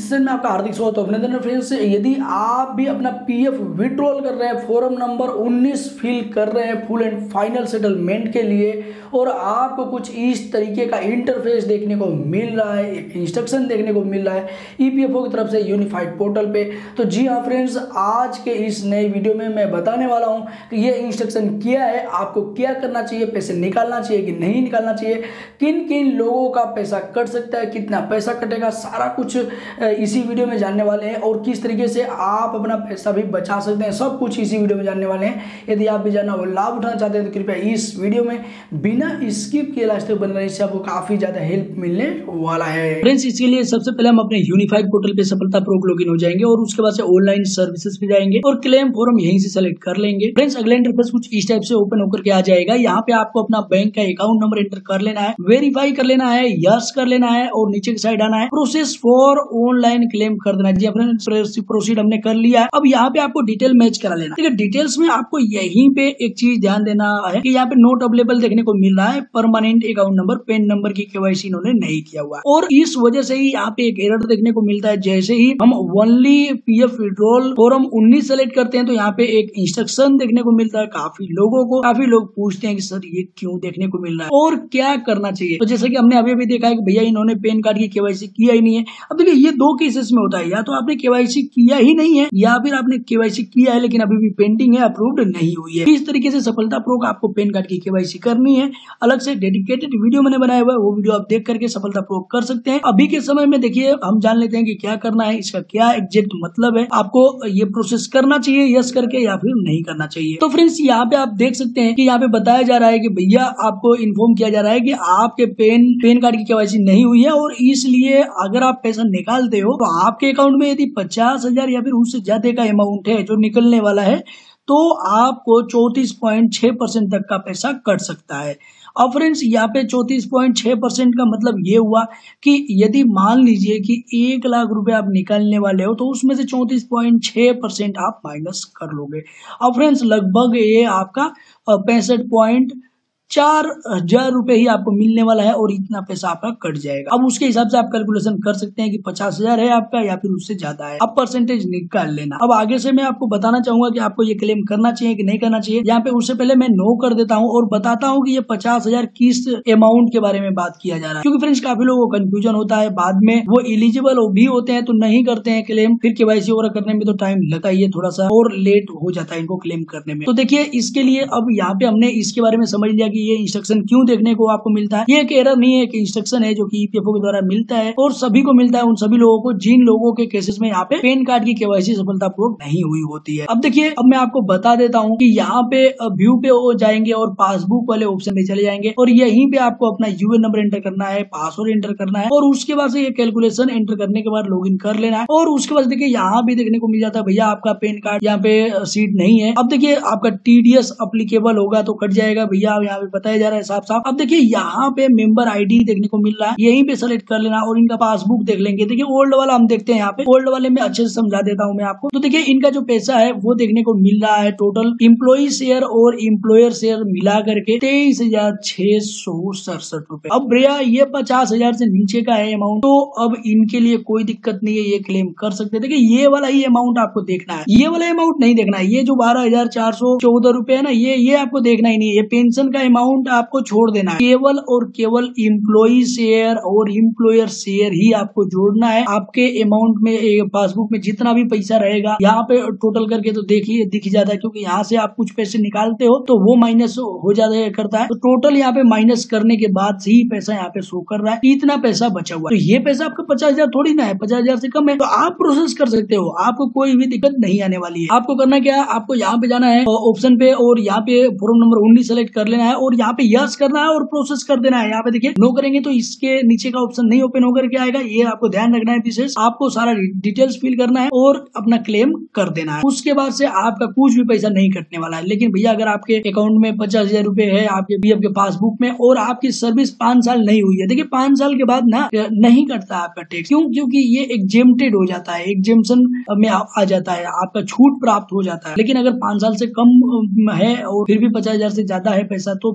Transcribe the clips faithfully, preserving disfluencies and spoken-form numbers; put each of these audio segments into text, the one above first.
Session में आपका हार्दिक स्वागत है। अभिनंदन फ्रेंड्स, यदि आप भी अपना पीएफ विड्रॉल कर रहे हैं, फॉर्म नंबर उन्नीस फिल कर रहे हैं फुल एंड फाइनल सेटलमेंट के लिए और आपको कुछ इस तरीके का इंटरफेस देखने को मिल रहा है, एक इंस्ट्रक्शन देखने को मिल रहा है ईपीएफओ की तरफ से यूनिफाइड पोर्टल पे, तो जी हाँ फ्रेंड्स, आज के इस नए वीडियो में मैं बताने वाला हूँ कि ये इंस्ट्रक्शन क्या है, आपको क्या करना चाहिए, पैसे निकालना चाहिए कि नहीं निकालना चाहिए, किन किन लोगों का पैसा कट सकता है, कितना पैसा कटेगा, सारा कुछ इसी वीडियो में जानने वाले हैं और किस तरीके से आप अपना पैसा भी बचा सकते हैं, सब कुछ इसी वीडियो में जानने वाले हैं। यदि आप भी जानना और लाभ उठाना चाहते हैं तो कृपया इस वीडियो में बिना स्किप किए लास्ट तक बने रहिए, इससे आपको काफी ज्यादा हेल्प मिलने वाला है। फ्रेंड्स, इसके लिए सबसे पहले हम अपने यूनिफाइड पोर्टल पे सफलतापूर्वक लॉगिन हो जाएंगे और उसके बाद से ऑनलाइन सर्विसेज पे जाएंगे और क्लेम फॉर्म यहीं से सेलेक्ट कर लेंगे। फ्रेंड्स, अगला इंटरफेस कुछ इस टाइप से ओपन होकर के आ जाएगा। यहाँ पे आपको अपना बैंक का अकाउंट नंबर एंटर कर लेना है, वेरीफाई कर लेना है, यस कर लेना है और नीचे की साइड आना है, प्रोसेस फॉर ऑनलाइन क्लेम कर देना है। जी अपने प्रोसीड हमने कर लिया है। अब यहाँ पे आपको डिटेल मैच करा लेना। ठीक है, डिटेल्स में आपको यहीं पे एक चीज ध्यान देना है कि यहाँ पे नोट अवेलेबल देखने को मिल रहा है, permanent account number, PAN number की केवाईसी इन्होंने नहीं किया हुआ है और इस वजह से ही यहाँ पे एक एरर देखने को मिलता है। जैसे ही हम ओनली पीएफ विड्रॉल फॉर्म उन्नीस सेलेक्ट करते हैं तो यहाँ पे एक इंस्ट्रक्शन देखने को मिलता है। काफी लोगों को काफी लोग पूछते हैं कि सर ये क्यों देखने को मिल रहा है और क्या करना चाहिए। तो जैसे कि हमने अभी भी देखा है कि भैया इन्होंने पेन कार्ड की केवाईसी किया ही नहीं है। अब देखिए ये दो केसेस में होता है, या तो आपने केवाईसी किया ही नहीं है या फिर आपने केवाईसी किया है लेकिन अभी भी पेंडिंग है, अप्रूव्ड नहीं हुई है। इस तरीके से सफलतापूर्वक आपको पेन कार्ड की केवाईसी करनी है। अलग से डेडिकेटेड वीडियो मैंने बनाया हुआ है, वो वीडियो आप देख करके सफलतापूर्वक कर सकते हैं। अभी के समय में देखिए हम जान लेते हैं कि क्या करना है, इसका क्या एग्जैक्ट मतलब है, आपको ये प्रोसेस करना चाहिए यस करके या फिर नहीं करना चाहिए। तो फ्रेंड्स, यहाँ पे आप देख सकते हैं कि यहाँ पे बताया जा रहा है कि भैया आपको इन्फॉर्म किया जा रहा है कि आपके पेन पेन कार्ड की केवाईसी नहीं हुई है और इसलिए अगर आप पैसा निकालते हो तो आपके अकाउंट में यदि पचास हजार या फिर उससे ज्यादा का अमाउंट है जो निकलने वाला है तो आपको चौतीस पॉइंट छह परसेंट तक का पैसा कट सकता है। अब फ्रेंड्स, यहाँ पे चौतीस पॉइंट छह परसेंट का मतलब ये हुआ कि यदि मान लीजिए कि एक लाख रुपए आप निकालने वाले हो तो उसमें से चौतीस पॉइंट छह परसेंट आप माइनस कर लोगे। अब फ्रेंड्स, लगभग ये आपका पैंसठ पॉइंट चार हजार रुपए ही आपको मिलने वाला है और इतना पैसा आपका कट जाएगा। अब उसके हिसाब से आप कैलकुलेशन कर सकते हैं कि पचास हजार है आपका या फिर उससे ज्यादा है। अब परसेंटेज निकाल लेना। अब आगे से मैं आपको बताना चाहूंगा कि आपको ये क्लेम करना चाहिए कि नहीं करना चाहिए। यहाँ पे उससे पहले मैं नो कर देता हूँ और बताता हूँ कि ये पचास हजार किस अमाउंट के बारे में बात किया जा रहा है, क्योंकि फ्रेंड्स काफी लोगों को कंफ्यूजन होता है, बाद में वो एलिजिबल भी होते हैं तो नहीं करते हैं क्लेम, फिर केवाईसी वगैरह करने में तो टाइम लगता ही है थोड़ा सा और लेट हो जाता है इनको क्लेम करने में। तो देखिए, इसके लिए अब यहाँ पे हमने इसके बारे में समझ लिया कि ये इंस्ट्रक्शन क्यों देखने को आपको मिलता है। ये एक एरर नहीं है, एक इंस्ट्रक्शन है जो कि ईपीएफओ के द्वारा मिलता है और सभी को मिलता है, उन सभी लोगों को जिन लोगों के केसेस में यहाँ पे पेन कार्ड की केवाईसी सफलतापूर्वक नहीं हुई होती है। अब देखिए, अब मैं आपको बता देता हूँ कि यहाँ पे व्यू पे वो जाएंगे और पासबुक वाले ऑप्शन में चले जाएंगे और यहीं पे आपको अपना यूएन नंबर एंटर करना है, पासवर्ड एंटर करना है और उसके बाद से ये कैलकुलेशन एंटर करने के बाद लॉगिन कर लेना है। और उसके बाद देखिए यहाँ भी देखने को मिल जाता है भैया आपका पेन कार्ड यहाँ पे सीट नहीं है। अब देखिए आपका टीडीएस अप्लीकेबल होगा तो कट जाएगा भैया, यहाँ पे बताया जा रहा है साफ साफ। अब देखिए यहाँ पे मेंबर आईडी देखने को मिल रहा है, यहीं पे सेलेक्ट कर लेना और इनका पासबुक देख लेंगे। देखिए ओल्ड वाला हम देखते हैं, यहाँ पे ओल्ड वाले में अच्छे से समझा देता हूँ मैं आपको। तो देखिए इनका जो पैसा है वो देखने को मिल रहा है, टोटल इम्प्लॉई शेयर और इम्प्लॉयर शेयर मिला करके तेईस हजार छह सौ सड़सठ रुपए। अब भैया ये पचास हजार से नीचे का है अमाउंट, तो अब इनके लिए कोई दिक्कत नहीं है, ये क्लेम कर सकते हैं। देखिए ये वाला ही अमाउंट आपको देखना है, ये वाला अमाउंट नहीं देखना है। ये जो बारह हजार चार सौ चौदह रुपए है ना, ये ये आपको देखना ही नहीं है। ये पेंशन का अमाउंट आपको छोड़ देना है, केवल और केवल इम्प्लॉई शेयर और इम्प्लॉयर शेयर ही आपको जोड़ना है। आपके अमाउंट में पासबुक में जितना भी पैसा रहेगा यहाँ पे टोटल करके तो देखिए दिख जाता है, क्योंकि यहाँ से आप कुछ पैसे निकालते हो तो वो माइनस हो जाता करता है। तो टोटल यहाँ पे माइनस करने के बाद से ही पैसा यहाँ पे शो कर रहा है, इतना पैसा बचा हुआ है। तो ये पैसा आपका पचास हजार थोड़ी ना है, पचास हजार से कम है, तो आप प्रोसेस कर सकते हो, आपको कोई भी दिक्कत नहीं आने वाली है। आपको करना क्या है, आपको यहाँ पे जाना है ऑप्शन पे और यहाँ पे फॉर्म नंबर उन्नीस सेलेक्ट कर लेना है और यहाँ पे यस करना है और प्रोसेस कर देना है। यहाँ पे देखिए नो करेंगे तो इसके नीचे का ऑप्शन नहीं ओपन होकर के आएगा, ये आपको ध्यान रखना है विशेष। आपको सारा डिटेल्स फिल करना है और अपना क्लेम कर देना है। उसके बाद से आपका कुछ भी पैसा नहीं कटने वाला है। लेकिन भैया अगर आपके अकाउंट में पचास हजार रुपए है आपके पीएफ के पासबुक में और आपकी सर्विस पांच साल नहीं हुई है, देखिए पांच साल के बाद ना नहीं कटता आपका टैक्स। क्यों? क्योंकि ये एग्जेम्प्टेड हो जाता है, एग्जेम्पशन में आ जाता है, आपका छूट प्राप्त हो जाता है। लेकिन अगर पांच साल से कम है और फिर भी पचास हजार से ज्यादा है पैसा, तो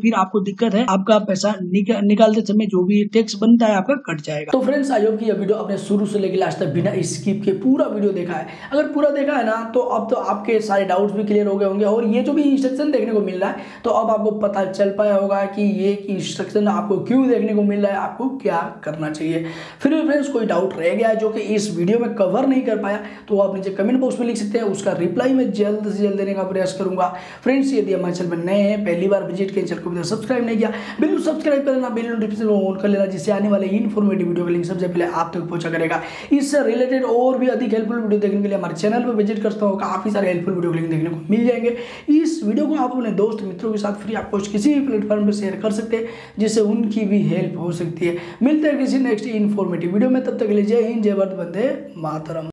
फिर आपको दिक्कत है, आपका पैसा निका, निकालते समय जो भी टैक्स बनता है आपका कट जाएगा। तो फ्रेंड्स आई होप कि यह वीडियो आपने शुरू से लेकर लास्ट तक बिना स्किप के पूरा वीडियो देखा है। अगर पूरा देखा है ना तो अब तो आपके सारे डाउट्स भी क्लियर हो गए होंगे, और ये जो भी इंस्ट्रक्शन देखने को मिल रहा है तो अब आपको पता चल पाया होगा कि ये इंस्ट्रक्शन आपको क्यों देखने को मिल रहा है, आपको क्या करना चाहिए। फिर भी फ्रेंड्स कोई डाउट रह गया जो कि इस वीडियो में कवर नहीं कर पाया तो आप नीचे कमेंट बॉक्स में लिख सकते हैं, उसका रिप्लाई मैं जल्द से जल्द देने का प्रयास करूंगा। फ्रेंड्स यदि हमारे चैनल पर नए हैं, पहली बार विजिट किए, चैनल को सब्सक्राइब नहीं किया, बिल्कुल सब्सक्राइब कर लेना, बेल नोटिफिकेशन ऑन कर लेना, जिससे आने वाले इन्फॉर्मेटिव वीडियो का लिंक सबसे पहले आप तक पहुंचा करेगा। इससे रिलेटेड और भी अधिक हेल्पफुल वीडियो देखने के लिए हमारे चैनल पर विजिट करता हूँ, काफी सारे हेल्पफुल वीडियो लिंक देखने को मिल जाएंगे। इस वीडियो को आप अपने दोस्त मित्रों के साथ फ्री ऑफ कॉस्ट किसी भी प्लेटफॉर्म पर शेयर कर सकते हैं, जिससे उनकी भी हेल्प हो सकती है। मिलते हैं किसी नेक्स्ट इन्फॉर्मेटिव वीडियो में, तब तक के लिए जय हिंद, जय भारत, वंदे मातरम।